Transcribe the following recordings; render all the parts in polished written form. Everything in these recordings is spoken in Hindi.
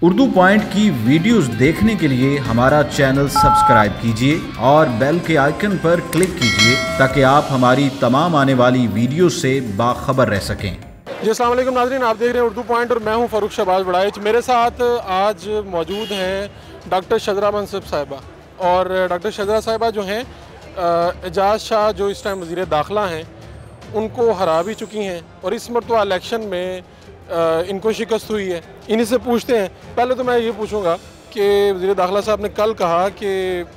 उर्दू पॉइंट की वीडियोस देखने के लिए हमारा चैनल सब्सक्राइब कीजिए और बेल के आइकन पर क्लिक कीजिए ताकि आप हमारी तमाम आने वाली वीडियो से बाखबर रह सकें। जी अस्सलाम वालेकुम नाज़रीन, आप देख रहे हैं उर्दू पॉइंट और मैं हूं फ़ारूक शहबाज बड़ाइच। मेरे साथ आज मौजूद हैं डॉक्टर शजरा मनसब साहिबा। और डॉक्टर शजरा साहिबा जो हैं इजाज़ शाह जो इस टाइम वज़ीर दाखिला हैं उनको हरा भी चुकी हैं और इस मरतबा इलेक्शन में इनको शिकस्त हुई है। इन्हीं से पूछते हैं। पहले तो मैं ये पूछूंगा कि वज़ीर दाखिला साहब ने कल कहा कि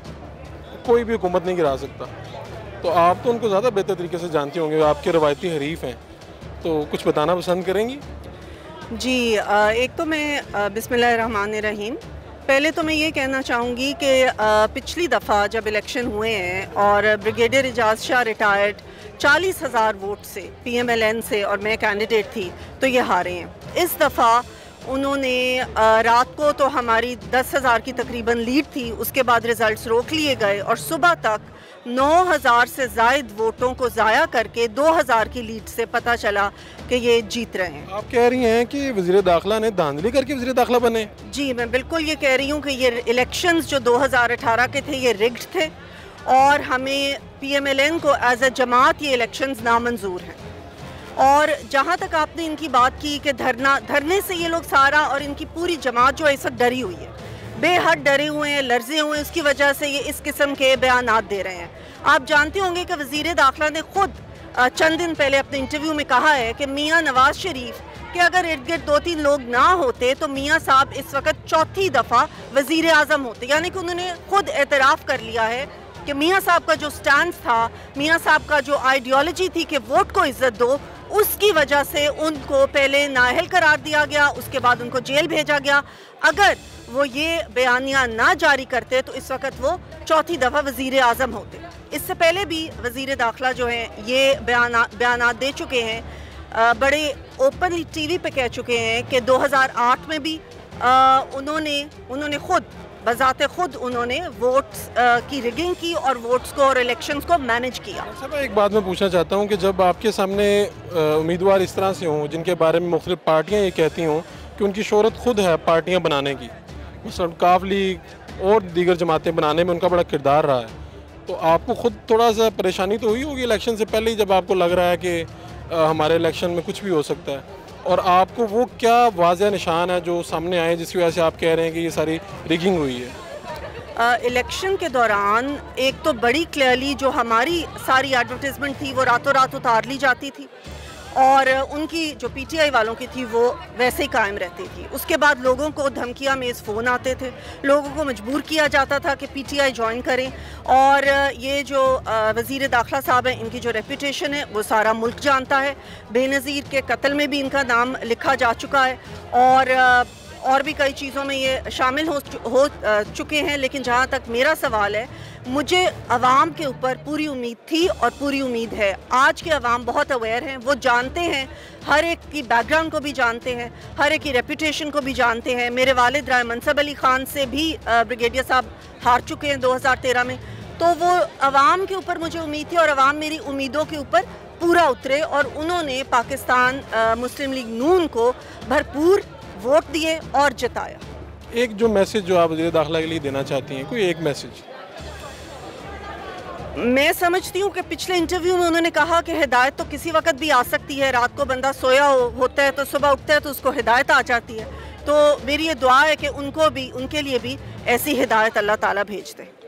कोई भी हुकूमत नहीं गिरा सकता, तो आप तो उनको ज़्यादा बेहतर तरीके से जानते होंगे, आपके रवायती हरीफ हैं, तो कुछ बताना पसंद करेंगी? जी, एक तो मैं बिस्मिल्लाहिर्रहमानिर्रहीम, पहले तो मैं ये कहना चाहूँगी कि पिछली दफ़ा जब इलेक्शन हुए हैं और brigadier Ijaz Shah retired 40,000 vote से PML-N से और मैं कैंडिडेट थी तो ये हारे हैं। इस दफ़ा उन्होंने रात को तो हमारी 10,000 की तकरीबन लीड थी, उसके बाद रिज़ल्ट्स रोक लिए गए और सुबह तक 9,000 से ज़ायद वोटों को ज़ाया करके 2,000 की लीड से पता चला कि ये जीत रहे हैं। आप कह रही हैं कि वज़ीर दाखिला ने धांधली करके वज़ीर दाखिला बने? जी, मैं बिल्कुल ये कह रही हूँ कि ये इलेक्शंस जो 2018 के थे ये रिग्ड थे और हमें PML-N को एज ए जमात ये इलेक्शंस नामंजूर हैं। और जहाँ तक आपने इनकी बात की कि धरने से ये लोग सारा और इनकी पूरी जमात जो है इस वक्त डरी हुई है, बेहद डरे हुए हैं, लर्जे हुए हैं, उसकी वजह से ये इस किस्म के बयानात दे रहे हैं। आप जानते होंगे कि वज़ीर दाखिला ने खुद चंद दिन पहले अपने इंटरव्यू में कहा है कि मियां नवाज शरीफ के अगर इर्द गिर्द 2-3 लोग ना होते तो मियां साहब इस वक्त चौथी दफ़ा वज़ीर आज़म होते। यानी कि उन्होंने खुद एतराफ़ कर लिया है कि मियां साहब का जो स्टैंड था, मियां साहब का जो आइडियोलॉजी थी कि वोट को इज्जत दो, उसकी वजह से उनको पहले नाअहल करार दिया गया, उसके बाद उनको जेल भेजा गया। अगर वो ये बयानिया ना जारी करते तो इस वक्त वो चौथी दफ़ा वज़ीर आज़म होते। इससे पहले भी वज़ीर दाखिला जो हैं ये बयानात दे चुके हैं, बड़े ओपनली TV पे कह चुके हैं कि 2008 में भी उन्होंने खुद बज़ाते खुद उन्होंने वोट्स की रिगिंग की और वोट्स को और इलेक्शंस को मैनेज किया। सब एक बात मैं पूछना चाहता हूँ कि जब आपके सामने उम्मीदवार इस तरह से हों जिनके बारे में मुख्तलिफ पार्टियाँ ये कहती हों कि उनकी शोहरत खुद है पार्टियाँ बनाने की, मसलन काफ लीग और दीगर जमातें बनाने में उनका बड़ा किरदार रहा है, तो आपको खुद थोड़ा सा परेशानी तो हुई होगी इलेक्शन से पहले ही, जब आपको लग रहा है कि हमारे इलेक्शन में कुछ भी हो सकता है, और आपको वो क्या वाज़ह निशान है जो सामने आए जिसकी वजह से आप कह रहे हैं कि ये सारी रिगिंग हुई है? इलेक्शन के दौरान एक तो बड़ी क्लियरली जो हमारी सारी एडवर्टाइजमेंट थी वो रातों रात उतार ली जाती थी और उनकी जो PTI वालों की थी वो वैसे ही कायम रहती थी। उसके बाद लोगों को धमकियाँ में फ़ोन आते थे, लोगों को मजबूर किया जाता था कि PTI ज्वाइन करें। और ये जो वज़ीर दाखिला साहब हैं इनकी जो रेपुटेशन है वो सारा मुल्क जानता है। बेनज़ीर के कत्ल में भी इनका नाम लिखा जा चुका है और भी कई चीज़ों में ये शामिल हो चुके हैं। लेकिन जहाँ तक मेरा सवाल है, मुझे अवाम के ऊपर पूरी उम्मीद थी और पूरी उम्मीद है। आज के अवाम बहुत अवेयर हैं, वो जानते हैं, हर एक की बैकग्राउंड को भी जानते हैं, हर एक की रेपुटेशन को भी जानते हैं। मेरे वालिद राय मनसब अली खान से भी ब्रिगेडियर साहब हार चुके हैं 2013 में, तो वो अवाम के ऊपर मुझे उम्मीद थी और अवाम मेरी उम्मीदों के ऊपर पूरा उतरे और उन्होंने पाकिस्तान मुस्लिम लीग नून को भरपूर वोट दिए और जिताया। एक जो मैसेज जो आप वज़ीर दाखिला के लिए देना चाहती हैं, कोई एक मैसेज? मैं समझती हूँ कि पिछले इंटरव्यू में उन्होंने कहा कि हिदायत तो किसी वक्त भी आ सकती है, रात को बंदा सोया होता है तो सुबह उठता है तो उसको हिदायत आ जाती है। तो मेरी ये दुआ है कि उनके लिए भी ऐसी हिदायत अल्लाह ताला भेज दे।